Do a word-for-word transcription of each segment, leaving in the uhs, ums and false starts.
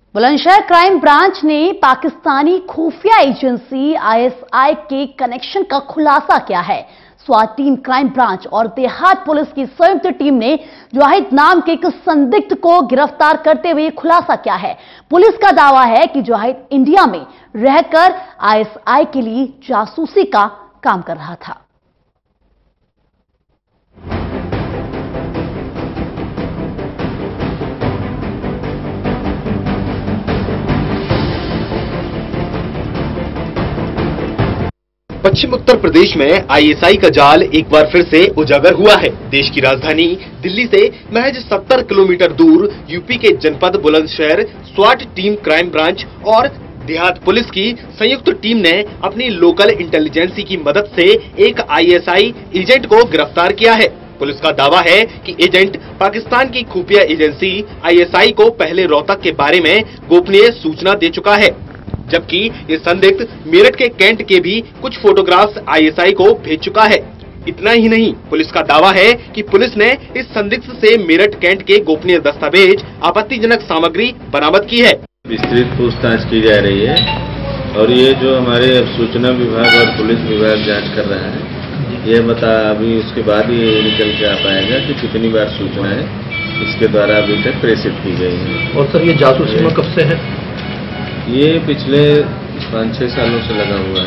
Bulandshahr crime branch ने पाकिस्तानी खुफिया agency I S I के कनेक्शन का खुलासा किया है। स्वाट टीम, क्राइम ब्रांच और देहात पुलिस की संयुक्त टीम ने जाहिद नाम के एक संदिग्ध को गिरफ्तार करते हुए खुलासा किया है। पुलिस का दावा है कि जाहिद इंडिया में रहकर आई एस आई के लिए जासूसी का काम कर रहा था। पश्चिम उत्तर प्रदेश में आई एस आई का जाल एक बार फिर से उजागर हुआ है। देश की राजधानी दिल्ली से महज सत्तर किलोमीटर दूर यूपी के जनपद बुलंदशहर स्वाट टीम, क्राइम ब्रांच और देहात पुलिस की संयुक्त टीम ने अपनी लोकल इंटेलिजेंसी की मदद से एक आई एस आई एजेंट को गिरफ्तार किया है। पुलिस का दावा है कि एजेंट पाकिस्तान की खुफिया एजेंसी आई एस आई को पहले रोहतक के बारे में गोपनीय सूचना दे चुका है, जबकि ये संदिग्ध मेरठ के कैंट के भी कुछ फोटोग्राफ्स आई एस आई को भेज चुका है। इतना ही नहीं, पुलिस का दावा है कि पुलिस ने इस संदिग्ध से मेरठ कैंट के गोपनीय दस्तावेज, आपत्तिजनक सामग्री बरामद की है। विस्तृत पूछताछ की जा रही है और ये जो हमारे सूचना विभाग और पुलिस विभाग जांच कर रहा है, ये बता अभी उसके बाद ये निकल के आ पाएगा कि कितनी बार सूचना है इसके द्वारा अभी तक प्रेषित की गई है। और सर, ये जासूसी में कब से है? ये पिछले पाँच छः सालों से लगा हुआ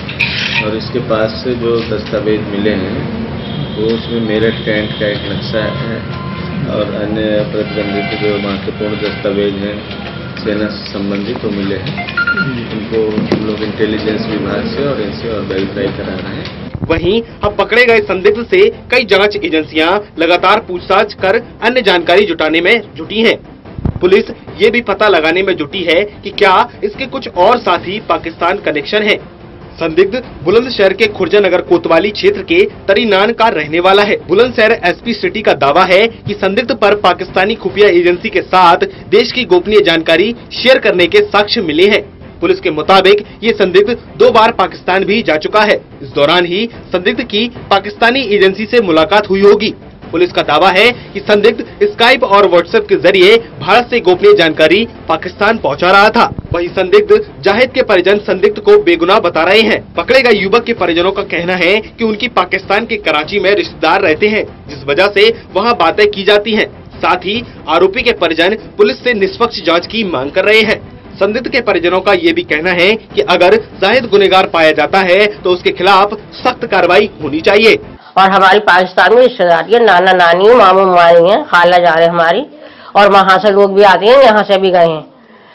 है और इसके पास से जो दस्तावेज मिले हैं वो उसमें मेरठ कैंट का एक नक्शा है और अन्य प्रतिबंधित जो महत्वपूर्ण दस्तावेज हैं सेना से संबंधित वो मिले हैं। उनको हम लोग इंटेलिजेंस विभाग से और इनसे और वेरीफाई करा रहे हैं। वहीं अब पकड़े गए संदिग्ध से कई जांच एजेंसियां लगातार पूछताछ कर अन्य जानकारी जुटाने में जुटी हैं। पुलिस ये भी पता लगाने में जुटी है कि क्या इसके कुछ और साथी पाकिस्तान कनेक्शन है। संदिग्ध बुलंदशहर के खुर्जानगर कोतवाली क्षेत्र के तरीनान का रहने वाला है। बुलंदशहर एस पी सिटी का दावा है कि संदिग्ध पर पाकिस्तानी खुफिया एजेंसी के साथ देश की गोपनीय जानकारी शेयर करने के साक्ष्य मिले हैं। पुलिस के मुताबिक ये संदिग्ध दो बार पाकिस्तान भी जा चुका है। इस दौरान ही संदिग्ध की पाकिस्तानी एजेंसी से मुलाकात हुई होगी। पुलिस का दावा है कि संदिग्ध स्काइप और व्हाट्सएप के जरिए भारत से गोपनीय जानकारी पाकिस्तान पहुंचा रहा था। वहीं संदिग्ध जाहिद के परिजन संदिग्ध को बेगुनाह बता रहे हैं। पकड़े गए युवक के परिजनों का कहना है कि उनकी पाकिस्तान के कराची में रिश्तेदार रहते हैं, जिस वजह से वहां बातें की जाती हैं। साथ ही आरोपी के परिजन पुलिस से निष्पक्ष जाँच की मांग कर रहे हैं। संदिग्ध के परिजनों का ये भी कहना है कि अगर जाहिद गुनहगार पाया जाता है तो उसके खिलाफ सख्त कार्रवाई होनी चाहिए। और हमारी पाकिस्तान में रिश्तेदारी है, नाना नानी है, मामू मामी है, खाला जा रहे हमारी, और वहाँ से लोग भी आते हैं, यहाँ से भी गए हैं।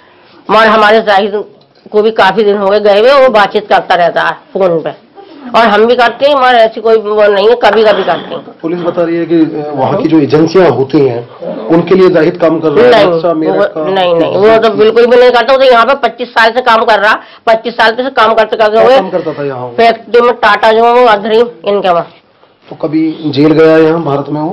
और हमारे जाहिद को भी काफी दिन हो गए गए हुए, वो बातचीत करता रहता है फोन पे, और हम भी करते हैं, हमारे ऐसी कोई वो नहीं है, कभी कभी करते हैं। पुलिस बता रही है कि वहाँ की जो एजेंसियां होती हैं उनके लिए जाहिद काम कर रहा है। नहीं नहीं नहीं, वो तो बिल्कुल भी नहीं करता। वो तो यहाँ पे पच्चीस साल से काम कर रहा, पच्चीस साल से काम करते करते हुए करता था यहाँ फैक्ट्री में, टाटा जो है वो अधरी इनके वहाँ। तो कभी जेल गया है यहाँ भारत में? वो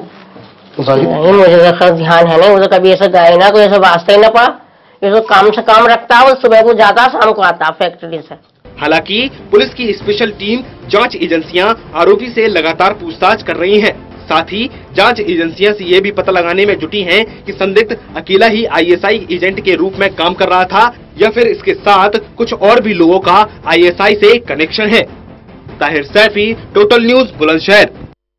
नहीं, मुझे तो ध्यान है नहीं, वो तो कभी ऐसा गया ना, कोई ऐसा वास्ता ही ना पड़ा। ये तो काम से काम रखता है, वो सुबह को जाता है, शाम को आता है फैक्ट्री से। हालांकि पुलिस की स्पेशल टीम, जांच एजेंसियां आरोपी से लगातार पूछताछ कर रही हैं। साथ ही जांच एजेंसियां से ये भी पता लगाने में जुटी हैं कि संदिग्ध अकेला ही आई एस आई एजेंट के रूप में काम कर रहा था या फिर इसके साथ कुछ और भी लोगों का आई एस आई से कनेक्शन है। Tahir Saifi, total news, Bulandshahr.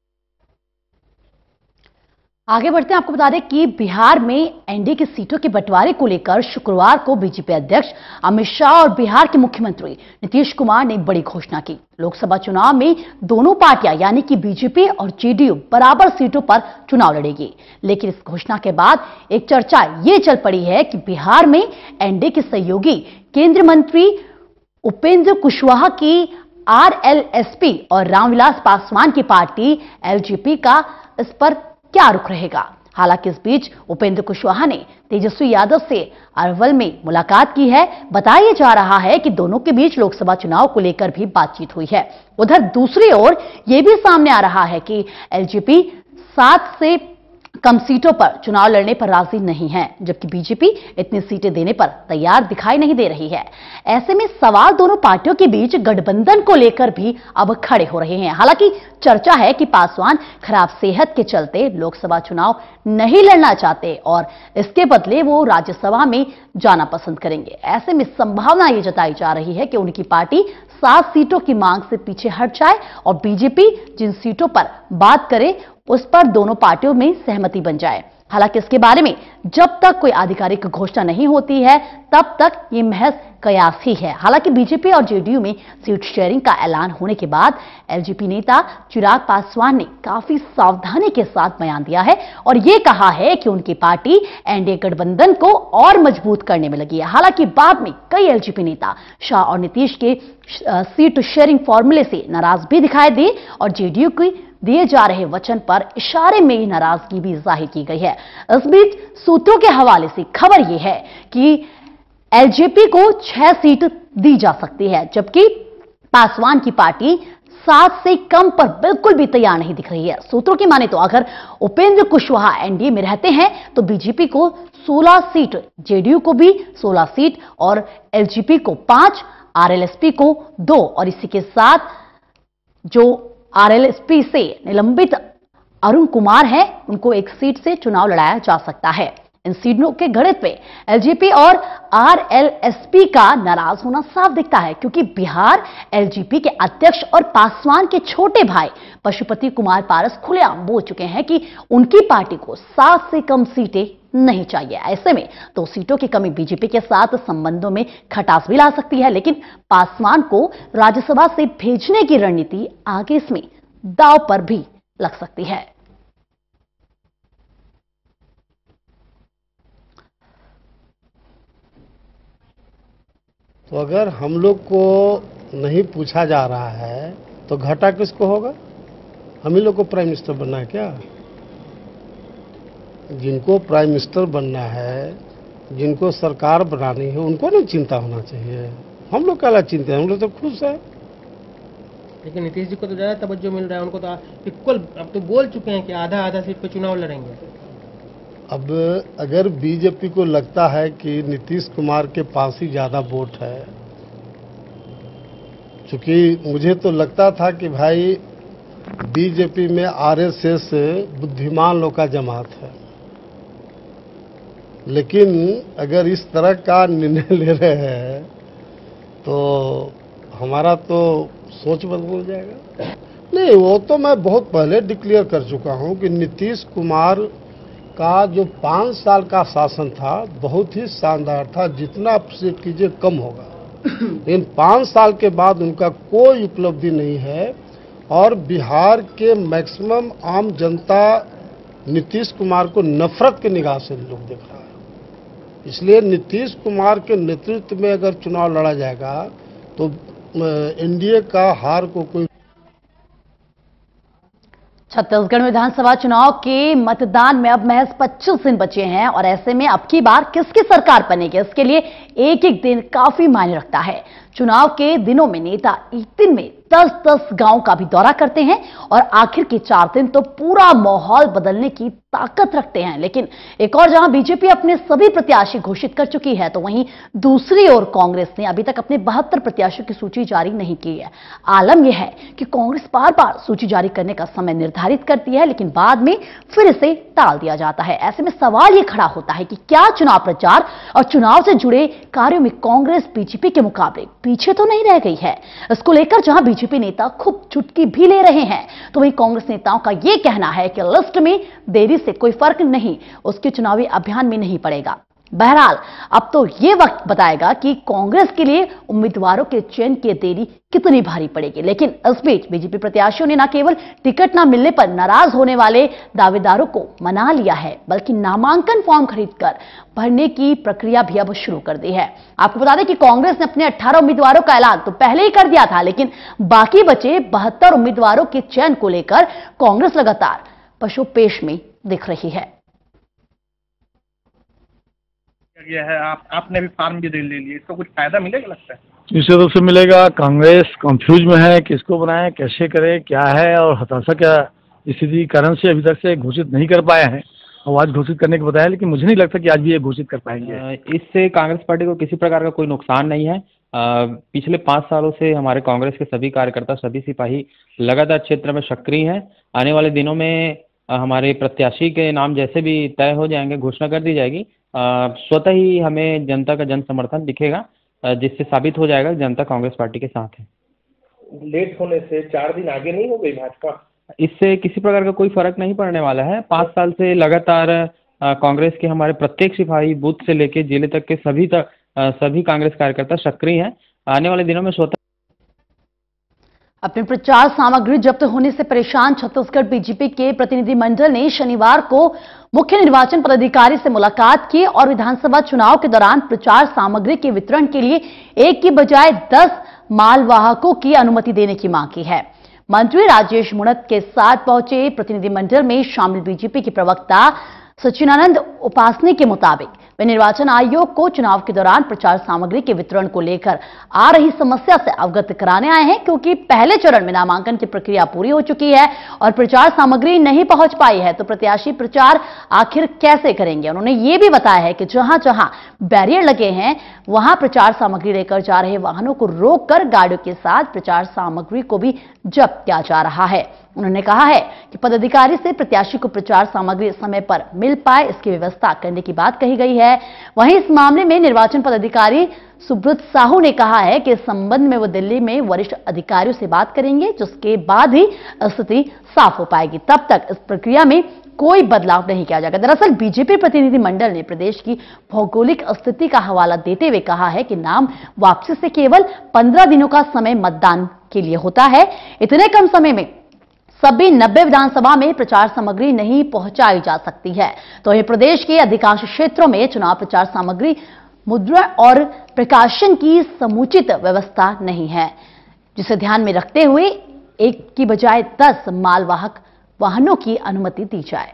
आगे बढ़ते हैं। आपको बता दें कि बिहार में एन डी ए की सीटों के बंटवारे को लेकर शुक्रवार को बी जे पी अध्यक्ष अमित शाह और बिहार के मुख्यमंत्री नीतीश कुमार ने बड़ी घोषणा की। लोकसभा चुनाव में दोनों पार्टियां यानी कि बी जे पी और जे डी यू बराबर सीटों पर चुनाव लड़ेगी। लेकिन इस घोषणा के बाद एक चर्चा ये चल पड़ी है कि बिहार में एन डी ए के सहयोगी केंद्रीय मंत्री उपेंद्र कुशवाहा की आर एल एस पी और रामविलास पासवान की पार्टी एल जे पी का इस पर क्या रुख रहेगा। हालांकि इस बीच उपेंद्र कुशवाहा ने तेजस्वी यादव से अरवल में मुलाकात की है। बताया जा रहा है कि दोनों के बीच लोकसभा चुनाव को लेकर भी बातचीत हुई है। उधर दूसरी ओर यह भी सामने आ रहा है कि एल जे पी सात से कम सीटों पर चुनाव लड़ने पर राजी नहीं है, जबकि बीजेपी इतनी सीटें देने पर तैयार दिखाई नहीं दे रही है। ऐसे में सवाल दोनों पार्टियों के बीच गठबंधन को लेकर भी अब खड़े हो रहे हैं। हालांकि चर्चा है कि पासवान खराब सेहत के चलते लोकसभा चुनाव नहीं लड़ना चाहते और इसके बदले वो राज्यसभा में जाना पसंद करेंगे। ऐसे में संभावना ये जताई जा रही है कि उनकी पार्टी सात सीटों की मांग से पीछे हट जाए और बीजेपी जिन सीटों पर बात करे उस पर दोनों पार्टियों में सहमति बन जाए। हालांकि इसके बारे में जब तक कोई आधिकारिक घोषणा नहीं होती है तब तक ये महज कयास ही है। हालांकि बीजेपी और जेडीयू में सीट शेयरिंग का ऐलान होने के बाद एलजेपी नेता चिराग पासवान ने काफी सावधानी के साथ बयान दिया है और ये कहा है कि उनकी पार्टी एनडीए गठबंधन को और मजबूत करने में लगी है। हालांकि बाद में कई एलजेपी नेता शाह और नीतीश के सीट शेयरिंग फॉर्मूले से नाराज भी दिखाई दी और जेडीयू की दिए जा रहे वचन पर इशारे में नाराजगी भी जाहिर की गई है। इस बीच सूत्रों के हवाले से खबर यह है कि एलजेपी को छह सीट दी जा सकती है, जबकि पासवान की पार्टी सात से कम पर बिल्कुल भी तैयार नहीं दिख रही है। सूत्रों की माने तो अगर उपेंद्र कुशवाहा एनडीए में रहते हैं तो बीजेपी को सोलह सीट, जेडीयू को भी सोलह सीट और एलजेपी को पांच, आरएलएसपी को दो और इसी के साथ जो आरएलएसपी से निलंबित अरुण कुमार हैं उनको एक सीट से चुनाव लड़ाया जा सकता है। इन सीटों के गणित में एलजेपी और आरएलएसपी का नाराज होना साफ दिखता है, क्योंकि बिहार एलजेपी के अध्यक्ष और पासवान के छोटे भाई पशुपति कुमार पारस खुलेआम बोल चुके हैं कि उनकी पार्टी को सात से कम सीटें नहीं चाहिए। ऐसे में दो सीटों की कमी बीजेपी के साथ संबंधों में खटास भी ला सकती है, लेकिन पासवान को राज्यसभा से भेजने की रणनीति आगे इसमें दांव पर भी लग सकती है। तो अगर हम लोग को नहीं पूछा जा रहा है तो घाटा किसको होगा? हम ही लोग को प्राइम मिनिस्टर बनना है क्या? जिनको प्राइम मिनिस्टर बनना है, जिनको सरकार बनानी है, उनको नहीं चिंता होना चाहिए। हम लोग क्या चिंता है? हम लोग तो खुश है। लेकिन नीतीश जी को तो ज्यादा तवज्जो मिल रहा है, उनको तो इक्वल अब तो बोल चुके हैं कि आधा आधा सीट पे चुनाव लड़ेंगे। अब अगर बीजेपी को लगता है कि नीतीश कुमार के पास ही ज्यादा वोट है, क्योंकि मुझे तो लगता था कि भाई बीजेपी में आरएसएस बुद्धिमान लोग का जमात है, लेकिन अगर इस तरह का निर्णय ले रहे हैं तो हमारा तो सोच बदल जाएगा। नहीं, वो तो मैं बहुत पहले डिक्लेयर कर चुका हूं कि नीतीश कुमार का जो पाँच साल का शासन था बहुत ही शानदार था, जितना अप्रिशिएट कीजिए कम होगा। लेकिन पाँच साल के बाद उनका कोई उपलब्धि नहीं है और बिहार के मैक्सिमम आम जनता नीतीश कुमार को नफरत के निगाह से लोग देख रहा है। इसलिए नीतीश कुमार के नेतृत्व में अगर चुनाव लड़ा जाएगा तो एनडीए का हार को कोई। छत्तीसगढ़ में विधानसभा चुनाव के मतदान में अब महज पच्चीस दिन बचे हैं और ऐसे में अब की बार किसकी सरकार बनेगी, इसके लिए एक एक दिन काफी मायने रखता है। चुनाव के दिनों में नेता एक दिन में दस दस गांव का भी दौरा करते हैं और आखिर के चार दिन तो पूरा माहौल बदलने की ताकत रखते हैं। लेकिन एक और जहां बीजेपी अपने सभी प्रत्याशी घोषित कर चुकी है, तो वहीं दूसरी ओर कांग्रेस ने अभी तक अपने बहत्तर प्रत्याशियों की सूची जारी नहीं की है। आलम यह है कि कांग्रेस बार बार सूची जारी करने का समय निर्धारित करती है, लेकिन बाद में फिर इसे टाल दिया जाता है। ऐसे में सवाल यह खड़ा होता है कि क्या चुनाव प्रचार और चुनाव से जुड़े कार्यों में कांग्रेस बीजेपी के मुकाबले पीछे तो नहीं रह गई है। इसको लेकर जहां बीजेपी नेता खूब चुटकी भी ले रहे हैं, तो वहीं कांग्रेस नेताओं का यह कहना है कि लिस्ट में देरी से कोई फर्क नहीं, उसके चुनावी अभियान में नहीं पड़ेगा। बहरहाल अब तो यह वक्त बताएगा कि कांग्रेस के लिए उम्मीदवारों के चयन की देरी कितनी भारी पड़ेगी। लेकिन इस बीच बीजेपी प्रत्याशियों ने न केवल टिकट न मिलने पर नाराज होने वाले दावेदारों को मना लिया है, बल्कि नामांकन फॉर्म खरीदकर भरने की प्रक्रिया भी अब शुरू कर दी है। आपको बता दें कि कांग्रेस ने अपने अठारह उम्मीदवारों का ऐलान तो पहले ही कर दिया था, लेकिन बाकी बचे बहत्तर उम्मीदवारों के चयन को लेकर कांग्रेस लगातार पशुपेश में दिख रही है। ये है आप आपने भी फार्म भी ले लिए, इसको कुछ फायदा मिलेगा लगता है? निश्चित रूप से मिलेगा। कांग्रेस कंफ्यूज में है, किसको बनाए, कैसे करे, क्या है और हताशा क्या स्थिति कारण से अभी तक से घोषित नहीं कर पाए हैं। आवाज घोषित करने को बताया, लेकिन मुझे नहीं लगता कि आज भी ये घोषित कर पाएंगे। इससे कांग्रेस पार्टी को किसी प्रकार का कोई नुकसान नहीं है। पिछले पाँच सालों से हमारे कांग्रेस के सभी कार्यकर्ता, सभी सिपाही लगातार क्षेत्र में सक्रिय हैं। आने वाले दिनों में हमारे प्रत्याशी के नाम जैसे भी तय हो जाएंगे, घोषणा कर दी जाएगी, स्वतः ही हमें जनता का जन समर्थन दिखेगा, जिससे साबित हो जाएगा कि जनता कांग्रेस पार्टी के साथ है। लेट होने से चार दिन आगे नहीं हो गई भाजपा? इससे किसी प्रकार का कोई फर्क नहीं पड़ने वाला है। पाँच साल से लगातार कांग्रेस के हमारे प्रत्येक सिपाही बूथ से लेकर जिले तक के सभी तक सभी कांग्रेस कार्यकर्ता सक्रिय हैं। आने वाले दिनों में स्वतः अपने प्रचार सामग्री जब्त होने से परेशान छत्तीसगढ़ बीजेपी के प्रतिनिधिमंडल ने शनिवार को मुख्य निर्वाचन पदाधिकारी से मुलाकात की और विधानसभा चुनाव के दौरान प्रचार सामग्री के वितरण के लिए एक की बजाय दस मालवाहकों की अनुमति देने की मांग की है। मंत्री राजेश मुणत के साथ पहुंचे प्रतिनिधिमंडल में शामिल बीजेपी के प्रवक्ता सचिनानंद उपासने के मुताबिक वे निर्वाचन आयोग को चुनाव के दौरान प्रचार सामग्री के वितरण को लेकर आ रही समस्या से अवगत कराने आए हैं, क्योंकि पहले चरण में नामांकन की प्रक्रिया पूरी हो चुकी है और प्रचार सामग्री नहीं पहुंच पाई है, तो प्रत्याशी प्रचार आखिर कैसे करेंगे। उन्होंने ये भी बताया है कि जहां जहां बैरियर लगे हैं वहां प्रचार सामग्री लेकर जा रहे वाहनों को रोककर गाड़ियों के साथ प्रचार सामग्री को भी जब्त किया जा रहा है। उन्होंने कहा है कि पदाधिकारी से प्रत्याशी को प्रचार सामग्री समय पर मिल पाए, इसकी व्यवस्था करने की बात कही गई है। वहीं इस मामले में निर्वाचन पदाधिकारी सुब्रत साहू ने कहा है कि इस संबंध में वो दिल्ली में वरिष्ठ अधिकारियों से बात करेंगे, जिसके बाद ही स्थिति साफ हो पाएगी। तब तक इस प्रक्रिया में कोई बदलाव नहीं किया जाएगा। दरअसल बीजेपी प्रतिनिधिमंडल ने प्रदेश की भौगोलिक स्थिति का हवाला देते हुए कहा है कि नाम वापसी से केवल पंद्रह दिनों का समय मतदान के लिए होता है। इतने कम समय में सभी नब्बे विधानसभा में प्रचार सामग्री नहीं पहुंचाई जा सकती है, तो ये प्रदेश के अधिकांश क्षेत्रों में चुनाव प्रचार सामग्री मुद्रण और प्रकाशन की समुचित व्यवस्था नहीं है, जिसे ध्यान में रखते हुए एक की बजाय दस मालवाहक वाहनों की अनुमति दी जाए।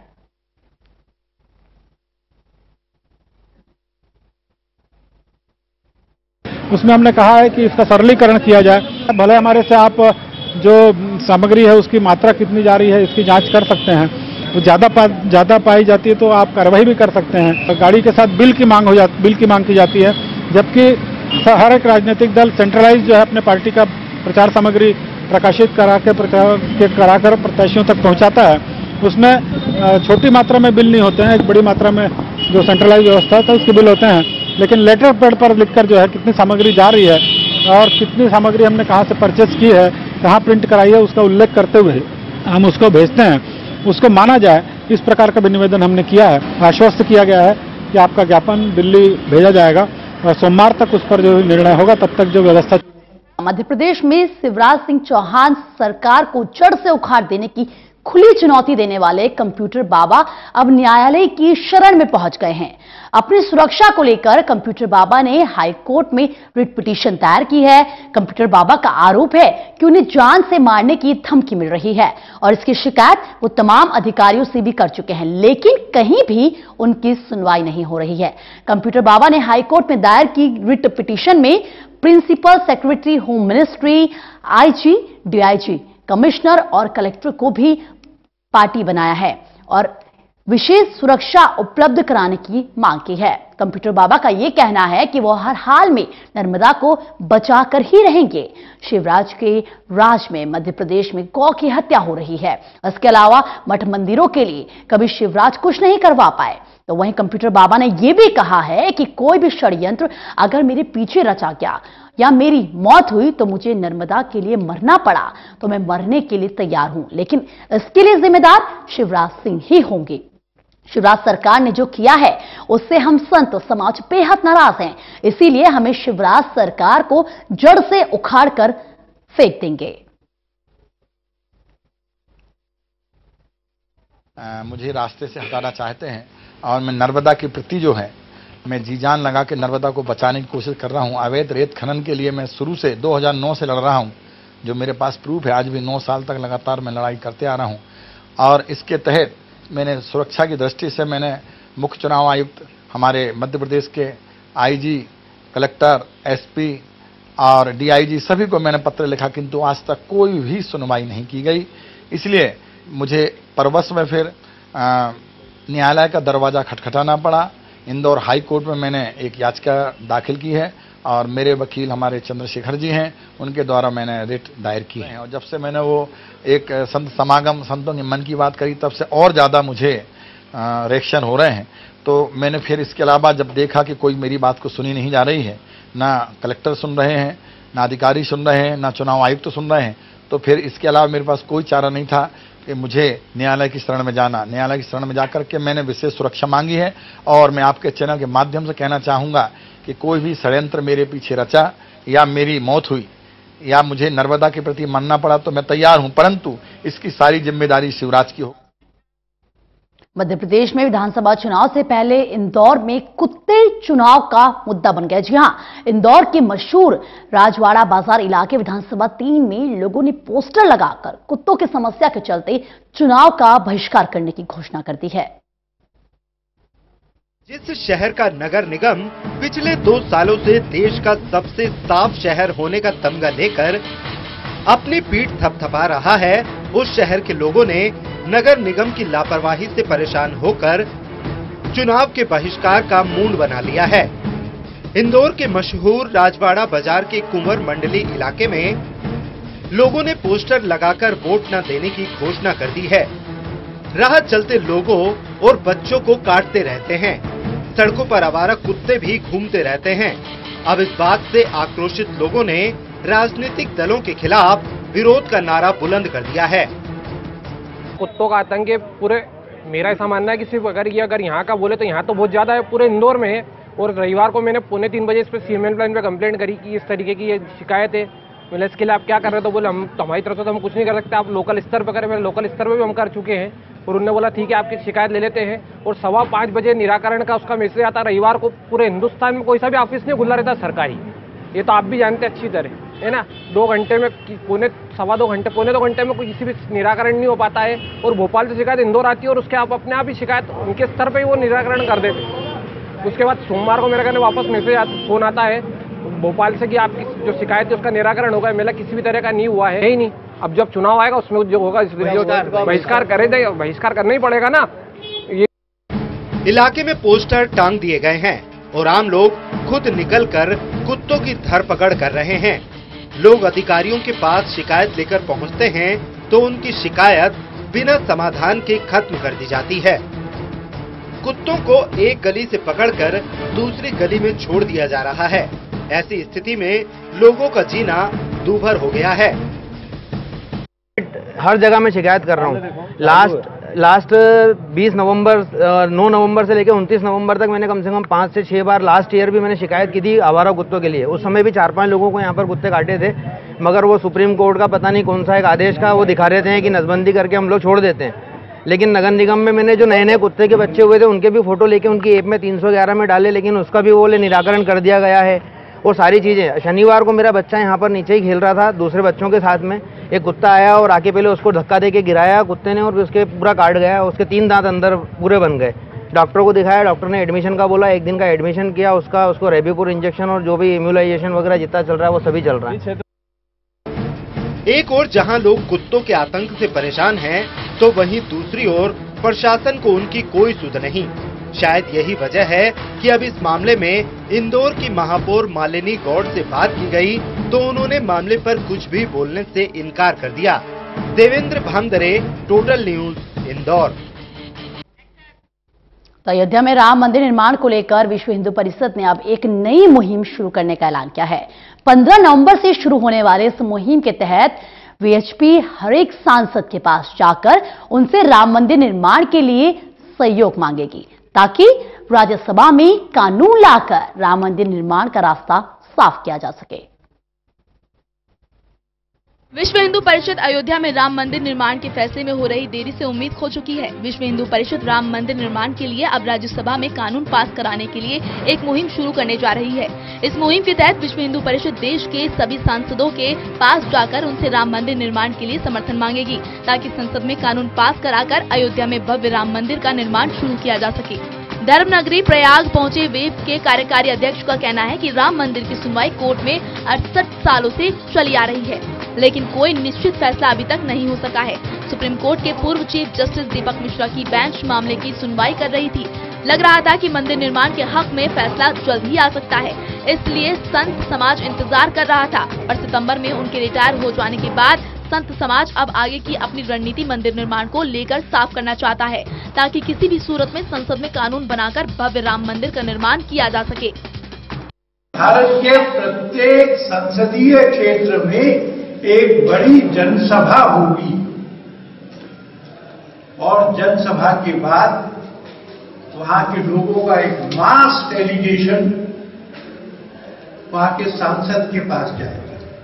उसमें हमने कहा है कि इसका सरलीकरण किया जाए। भले हमारे से आप जो सामग्री है उसकी मात्रा कितनी जा रही है इसकी जांच कर सकते हैं, वो ज्यादा पा, ज्यादा पाई जाती है तो आप कार्रवाई भी कर सकते हैं। तो गाड़ी के साथ बिल की मांग हो जाती बिल की मांग की जाती है, जबकि हर एक राजनीतिक दल सेंट्रलाइज जो है अपने पार्टी का प्रचार सामग्री प्रकाशित करा के कराकर प्रत्याशियों तक पहुंचाता है। उसमें छोटी मात्रा में बिल नहीं होते हैं, एक बड़ी मात्रा में जो सेंट्रलाइज व्यवस्था है उसके बिल होते हैं। लेकिन लेटर पैड पर लिखकर जो है कितनी सामग्री जा रही है और कितनी सामग्री हमने कहाँ से परचेज की है, कहाँ प्रिंट कराई है, उसका उल्लेख करते हुए हम उसको भेजते हैं, उसको माना जाए, इस प्रकार का भी निवेदन हमने किया है। आश्वस्त किया गया है कि आपका ज्ञापन दिल्ली भेजा जाएगा और सोमवार तक उस पर जो निर्णय होगा तब तक जो व्यवस्था। मध्य प्रदेश में शिवराज सिंह चौहान सरकार को जड़ से उखाड़ देने की खुली चुनौती देने वाले कंप्यूटर बाबा अब न्यायालय की शरण में पहुंच गए हैं। अपनी सुरक्षा को लेकर कंप्यूटर बाबा ने हाई कोर्ट में रिट पिटीशन दायर की है। कंप्यूटर बाबा का आरोप है कि उन्हें जान से मारने की धमकी मिल रही है और इसकी शिकायत वो तमाम अधिकारियों से भी कर चुके हैं, लेकिन कहीं भी उनकी सुनवाई नहीं हो रही है। कंप्यूटर बाबा ने हाई कोर्ट में दायर की रिट पिटीशन में principal secretary home ministry, IG, DIG, commissioner और कलेक्टर को भी पार्टी बनाया है और विशेष सुरक्षा उपलब्ध कराने की मांग की है। कंप्यूटर बाबा का यह कहना है कि वो हर हाल में नर्मदा को बचाकर ही रहेंगे। शिवराज के राज में मध्य प्रदेश में गौ की हत्या हो रही है। इसके अलावा मठ मंदिरों के लिए कभी शिवराज कुछ नहीं करवा पाए। तो वहीं कंप्यूटर बाबा ने यह भी कहा है कि कोई भी षड्यंत्र अगर मेरे पीछे रचा गया या मेरी मौत हुई तो मुझे नर्मदा के लिए मरना पड़ा तो मैं मरने के लिए तैयार हूं, लेकिन इसके लिए जिम्मेदार शिवराज सिंह ही होंगे। शिवराज सरकार ने जो किया है उससे हम संत समाज बेहद नाराज हैं, इसीलिए हमें शिवराज सरकार को जड़ से उखाड़ कर फेंक देंगे। आ, मुझे रास्ते से हटाना चाहते हैं और मैं नर्मदा के प्रति जो है मैं जी जान लगा के नर्मदा को बचाने की कोशिश कर रहा हूं। अवैध रेत खनन के लिए मैं शुरू से दो हज़ार नौ से लड़ रहा हूं, जो मेरे पास प्रूफ है। आज भी नौ साल तक लगातार मैं लड़ाई करते आ रहा हूं और इसके तहत मैंने सुरक्षा की दृष्टि से मैंने मुख्य चुनाव आयुक्त, हमारे मध्य प्रदेश के आईजी, कलेक्टर, एसपी और डीआईजी सभी को मैंने पत्र लिखा, किंतु आज तक कोई भी सुनवाई नहीं की गई। इसलिए मुझे परवश में फिर आ, न्यायालय का दरवाज़ा खटखटाना पड़ा। इंदौर हाई कोर्ट में मैंने एक याचिका दाखिल की है और मेरे वकील हमारे चंद्रशेखर जी हैं, उनके द्वारा मैंने रिट दायर की है। और जब से मैंने वो एक संत समागम, संतों के मन की बात करी, तब से और ज़्यादा मुझे रिएक्शन हो रहे हैं। तो मैंने फिर इसके अलावा जब देखा कि कोई मेरी बात को सुनी नहीं जा रही है, ना कलेक्टर सुन रहे हैं, ना अधिकारी सुन रहे हैं, ना चुनाव आयुक्त तो सुन रहे हैं, तो फिर इसके अलावा मेरे पास कोई चारा नहीं था कि मुझे न्यायालय की शरण में जाना। न्यायालय की शरण में जाकर के मैंने विशेष सुरक्षा मांगी है। और मैं आपके चैनल के माध्यम से कहना चाहूँगा कि कोई भी षड्यंत्र मेरे पीछे रचा या मेरी मौत हुई या मुझे नर्मदा के प्रति मरना पड़ा तो मैं तैयार हूँ, परंतु इसकी सारी जिम्मेदारी शिवराज की हो। मध्य प्रदेश में विधानसभा चुनाव से पहले इंदौर में कुत्ते चुनाव का मुद्दा बन गया। जी हां, इंदौर के मशहूर राजवाड़ा बाजार इलाके विधानसभा तीन में लोगों ने पोस्टर लगाकर कुत्तों की समस्या के चलते चुनाव का बहिष्कार करने की घोषणा कर दी है। जिस शहर का नगर निगम पिछले दो सालों से देश का सबसे साफ शहर होने का तमगा लेकर अपनी पीठ थपथपा रहा है, उस शहर के लोगों ने नगर निगम की लापरवाही से परेशान होकर चुनाव के बहिष्कार का मूड बना लिया है। इंदौर के मशहूर राजवाड़ा बाजार के कुंवर मंडली इलाके में लोगों ने पोस्टर लगाकर वोट न देने की घोषणा कर दी है। राह चलते लोगों और बच्चों को काटते रहते हैं, सड़कों पर आवारा कुत्ते भी घूमते रहते हैं। अब इस बात से आक्रोशित लोगों ने राजनीतिक दलों के खिलाफ विरोध का नारा बुलंद कर दिया है। कुत्तों का आतंक पूरे, मेरा ऐसा मानना है कि सिर्फ अगर ये अगर यहाँ का बोले तो यहाँ तो बहुत ज्यादा है, पूरे इंदौर में है। और रविवार को मैंने पौने तीन बजे इस पर सीमेंट प्लान पे कंप्लेंट करी कि इस तरीके की ये शिकायत है। मैंने इसके लिए आप क्या कर रहे हो, तो बोले हम तो हमारी तरफ से तो हम कुछ नहीं कर सकते, आप लोकल स्तर पर करें। मैंने लोकल स्तर पर भी हम कर चुके हैं और उन्होंने बोला ठीक है आपकी शिकायत ले लेते हैं। और सवा पाँच बजे निराकरण का उसका मैसेज आता। रविवार को पूरे हिंदुस्तान में कोई सा भी ऑफिस नहीं खुला रहता सरकारी, ये तो आप भी जानते अच्छी तरह है ना। दो घंटे में पौने सवा दो घंटे पौने दो घंटे में कोई किसी भी निराकरण नहीं हो पाता है। और भोपाल से शिकायत इंदौर आती है और उसके आप अपने आप ही शिकायत उनके स्तर पे ही वो निराकरण कर देते। उसके बाद सोमवार को मेरे कहने वापस मैसेज फोन आता है भोपाल से कि आपकी जो शिकायत है उसका निराकरण होगा। मेरा किसी भी तरह का नहीं हुआ है ही नहीं। अब जब चुनाव आएगा उसमें जो होगा बहिष्कार करे दे, बहिष्कार करना ही पड़ेगा ना। ये इलाके में पोस्टर टांग दिए गए हैं और आम लोग खुद निकलकर कुत्तों की धरपकड़ कर रहे हैं। लोग अधिकारियों के पास शिकायत लेकर पहुंचते हैं तो उनकी शिकायत बिना समाधान के खत्म कर दी जाती है। कुत्तों को एक गली से पकड़कर दूसरी गली में छोड़ दिया जा रहा है। ऐसी स्थिति में लोगों का जीना दूभर हो गया है। हर जगह मैं शिकायत कर रहा हूँ। लास्ट लास्ट बीस नवंबर नौ नवंबर से लेकर उनतीस नवंबर तक मैंने कम से कम पाँच से छह बार लास्ट ईयर भी मैंने शिकायत की थी आवारा कुत्तों के लिए। उस समय भी चार पांच लोगों को यहाँ पर कुत्ते काटे थे, मगर वो सुप्रीम कोर्ट का पता नहीं कौन सा एक आदेश का वो दिखा रहे थे कि नसबंदी करके हम लोग छोड़ देते हैं। लेकिन नगर निगम में मैंने जो नए नए कुत्ते के बच्चे हुए थे उनके भी फोटो लेके उनकी ऐप में तीन सौ ग्यारह में डाले, लेकिन उसका भी वो निराकरण कर दिया गया है। वो सारी चीज़ें, शनिवार को मेरा बच्चा यहाँ पर नीचे ही खेल रहा था दूसरे बच्चों के साथ में, एक कुत्ता आया और आके पहले उसको धक्का दे के गिराया कुत्ते ने और उसके पूरा काट गया। उसके तीन दांत अंदर पूरे बन गए। डॉक्टर को दिखाया, डॉक्टर ने एडमिशन का बोला, एक दिन का एडमिशन किया उसका, उसको रेबीपुर इंजेक्शन और जो भी इम्यूलाइजेशन वगैरह जितना चल रहा है वो सभी चल रहा है। एक ओर जहां लोग कुत्तों के आतंक से परेशान हैं, तो वहीं दूसरी ओर प्रशासन को उनकी कोई सुध नहीं। शायद यही वजह है कि अब इस मामले में इंदौर की महापौर मालिनी गौड़ से बात की गई तो उन्होंने मामले पर कुछ भी बोलने से इनकार कर दिया। Devendra Bhamdare, total news, Indore. तो अयोध्या में राम मंदिर निर्माण को लेकर विश्व हिंदू परिषद ने अब एक नई मुहिम शुरू करने का ऐलान किया है। पंद्रह नवंबर से शुरू होने वाले इस मुहिम के तहत वीएचपी हर एक सांसद के पास जाकर उनसे राम मंदिर निर्माण के लिए सहयोग मांगेगी, ताकि राज्यसभा में कानून लाकर राम मंदिर निर्माण का रास्ता साफ किया जा सके। विश्व हिंदू परिषद अयोध्या में राम मंदिर निर्माण के फैसले में हो रही देरी से उम्मीद खो चुकी है। विश्व हिंदू परिषद राम मंदिर निर्माण के लिए अब राज्यसभा में कानून पास कराने के लिए एक मुहिम शुरू करने जा रही है। इस मुहिम के तहत विश्व हिंदू परिषद देश के सभी सांसदों के पास जाकर उनसे राम मंदिर निर्माण के लिए समर्थन मांगेगी, ताकि संसद में कानून पास कराकर अयोध्या में भव्य राम मंदिर का निर्माण शुरू किया जा सके। धर्मनगरी प्रयाग पहुंचे वेव के कार्यकारी अध्यक्ष का कहना है कि राम मंदिर की सुनवाई कोर्ट में अड़सठ सालों से चली आ रही है, लेकिन कोई निश्चित फैसला अभी तक नहीं हो सका है। सुप्रीम कोर्ट के पूर्व चीफ जस्टिस दीपक मिश्रा की बेंच मामले की सुनवाई कर रही थी। लग रहा था कि मंदिर निर्माण के हक में फैसला जल्द ही आ सकता है, इसलिए संत समाज इंतजार कर रहा था। पर सितंबर में उनके रिटायर हो जाने के बाद संत समाज अब आगे की अपनी रणनीति मंदिर निर्माण को लेकर साफ करना चाहता है, ताकि किसी भी सूरत में संसद में कानून बनाकर भव्य राम मंदिर का निर्माण किया जा सके। भारत के प्रत्येक संसदीय क्षेत्र में एक बड़ी जनसभा होगी और जनसभा के बाद वहां के लोगों का एक मास डेलीगेशन वहां के सांसद के पास जाएगा,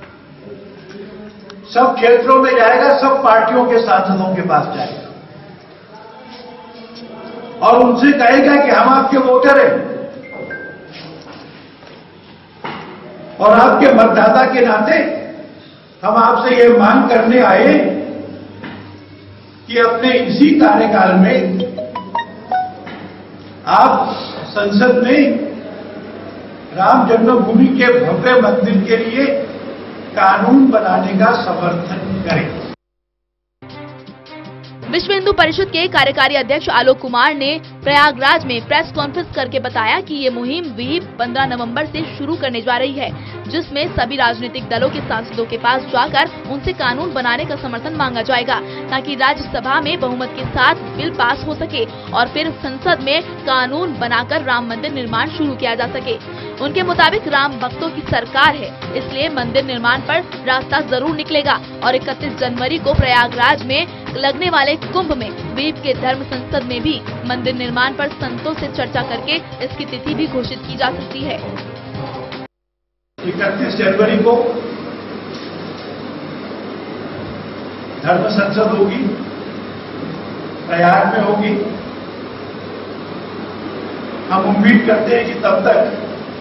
सब क्षेत्रों में जाएगा, सब पार्टियों के सांसदों के पास जाएगा और उनसे कहेगा कि हम आपके वोटर हैं और आपके मतदाता के नाते हम आपसे ये मांग करने आए कि अपने इसी कार्यकाल में आप संसद में राम जन्मभूमि के भव्य मंदिर के लिए कानून बनाने का समर्थन करें। विश्व हिंदू परिषद के कार्यकारी अध्यक्ष आलोक कुमार ने प्रयागराज में प्रेस कॉन्फ्रेंस करके बताया कि ये मुहिम विहिप पंद्रह नवंबर से शुरू करने जा रही है, जिसमें सभी राजनीतिक दलों के सांसदों के पास जाकर उनसे कानून बनाने का समर्थन मांगा जाएगा, ताकि राज्यसभा में बहुमत के साथ बिल पास हो सके और फिर संसद में कानून बनाकर राम मंदिर निर्माण शुरू किया जा सके। उनके मुताबिक राम भक्तों की सरकार है, इसलिए मंदिर निर्माण पर रास्ता जरूर निकलेगा और इकतीस जनवरी को प्रयागराज में लगने वाले कुंभ में वीप के धर्म संसद में भी मंदिर निर्माण पर संतों से चर्चा करके इसकी तिथि भी घोषित की जा सकती है। इकतीस जनवरी को धर्म संसद होगी, प्रयाग में होगी। हम उम्मीद करते हैं कि तब तक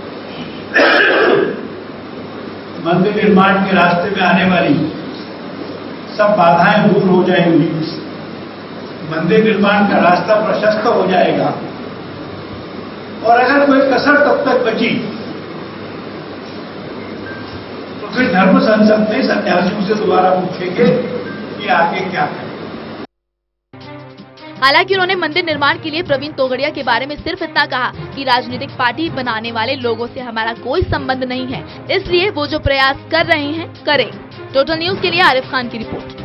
मंदिर निर्माण के रास्ते में आने वाली सब बाधाएं दूर हो जाएंगी, मंदिर निर्माण का रास्ता प्रशस्त हो जाएगा और अगर कोई कसर तब तक बची तो फिर धर्म संसद में सन्यासियों से दोबारा पूछेंगे कि आगे क्या करें। हालांकि उन्होंने मंदिर निर्माण के लिए प्रवीण तोगड़िया के बारे में सिर्फ इतना कहा कि राजनीतिक पार्टी बनाने वाले लोगों से हमारा कोई संबंध नहीं है, इसलिए वो जो प्रयास कर रहे हैं करें। टोटल न्यूज के लिए आरिफ खान की रिपोर्ट।